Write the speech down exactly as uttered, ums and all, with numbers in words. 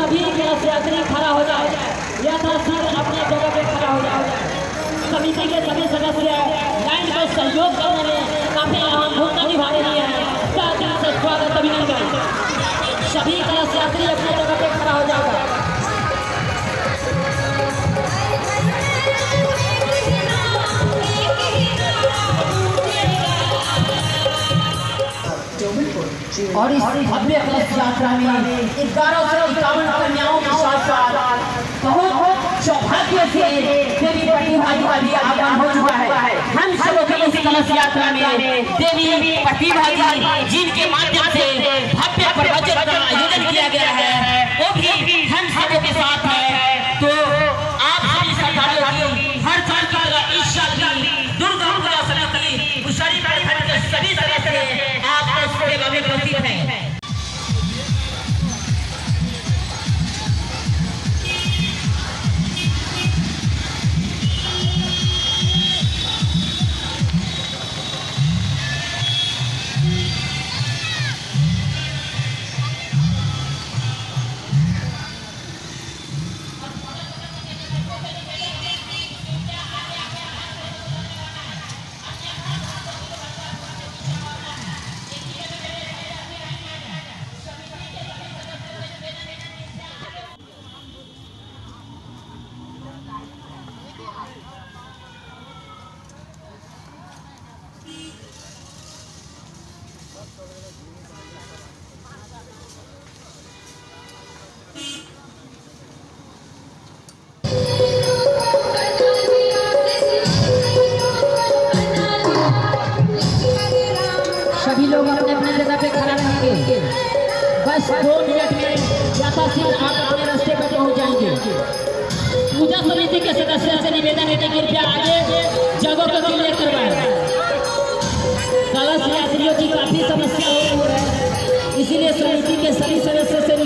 सभी कलश यात्री खड़ा हो जाए, यथाशीघ्र अपने जगह पे खड़ा हो जाए। समिति के सभी सदस्य लाइन को सहयोग करने में काफी अहम भूमिका निभा रही है। स्वागत अभिनंदन। सभी कलश यात्री अपने जगह पे खड़ा हो जाएगा। और इस भव्य कलश यात्रा में ग्यारह सौ इक्यावन कन्याओं के साथ साथ बहुत सौभाग्य से देवी प्रतिभा जी का भी आगमन हो चुका है। हम सब इस कलश यात्रा में देवी प्रतिभा जी जिनके माध्यम से भव्य प्रवचन का आयोजन किया गया है वो भी हम सब के साथ है। तो आप सभी श्रद्धालुओं की हर साल की तरह इस साल की दुर्गा पूजा समिति उसारी परिवार के सभी सदस्य आपको सेवा में उपस्थित हैं। सभी लोग अपने अपने जगह पे खड़ा रहेंगे। बस दो मिनट में यथाशीघ्र आप अपने रास्ते पर पहुंच जाएंगे। पूजा समिति के सदस्यों से निवेदन है कि कृपया आगे जगहों को क्लियर करवाएं। कलश यात्रियों की काफी समस्या हो रही है, इसीलिए समिति के सभी सदस्यों से